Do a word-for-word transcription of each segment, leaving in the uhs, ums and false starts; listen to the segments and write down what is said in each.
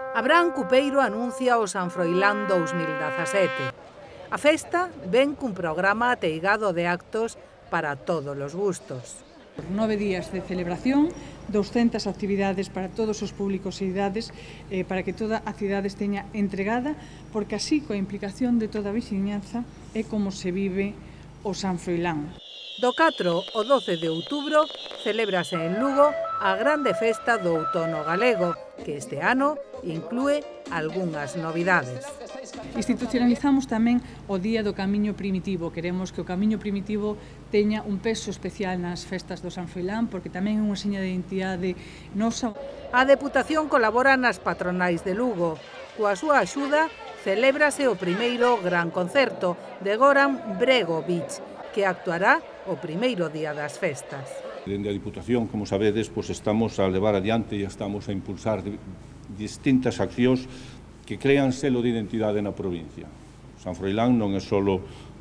Abraham Cupeiro anuncia o San Froilán dous mil dezasete. A festa ven cun programa ateigado de actos para todos os gustos. Nove días de celebración, douscentas actividades para todos os públicos e idades, eh, para que toda a cidade esteña entregada, porque así, coa implicación de toda a vixiñanza, é como se vive o San Froilán. Do catro ao doce de outubro celébrase en Lugo a grande festa do outono galego, que este ano inclúe algunhas novidades. Institucionalizamos tamén o Día do Camiño Primitivo. Queremos que o Camiño Primitivo teña un peso especial nas festas do San Froilán, porque tamén é unha seña de identidade nosa. A Deputación colabora nas patronais de Lugo. Coa súa axuda celébrase o primeiro gran concerto de Goran Bregovic, que actuará o primeiro día das festas. Dende a Diputación, como sabedes, pois estamos a levar adiante e estamos a impulsar distintas accións que crean selo de identidade na provincia. San Froilán non é só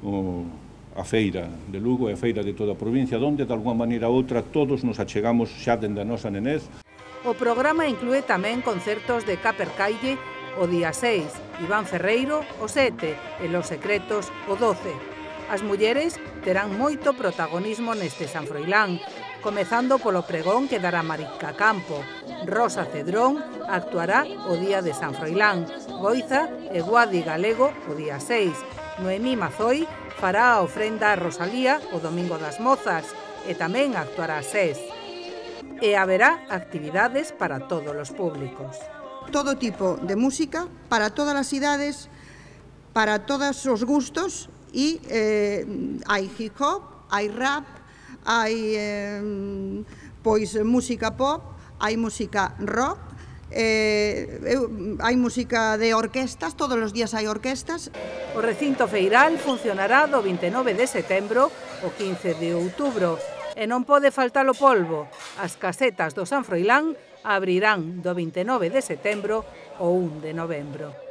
a feira de Lugo, é a feira de toda a provincia, onde de alguma maneira ou outra todos nos achegamos xa dende a nosa nenez. O programa inclúe tamén concertos de Capercaille o día seis, Iván Ferreiro o sete e Los Secretos o doce. As mulleres terán moito protagonismo neste San Froilán, comezando polo pregón que dará Marica Campo. Rosa Cedrón actuará o día de San Froilán, Goiza e Guadi Galego o día seis. Noemí Mazoi fará a ofrenda a Rosalía o Domingo das Mozas e tamén actuará Sés. E haberá actividades para todos os públicos. Todo tipo de música, para todas as idades, para todos os gustos, e eh, hai hip hop, hai rap, hai eh, pois música pop, hai música rock, eh, hai música de orquestas, todos os días hai orquestas. O recinto feiral funcionará do vinte e nove de setembro ao quince de outubro e non pode faltar o polvo. As casetas do San Froilán abrirán do vinte e nove de setembro ao un de novembro.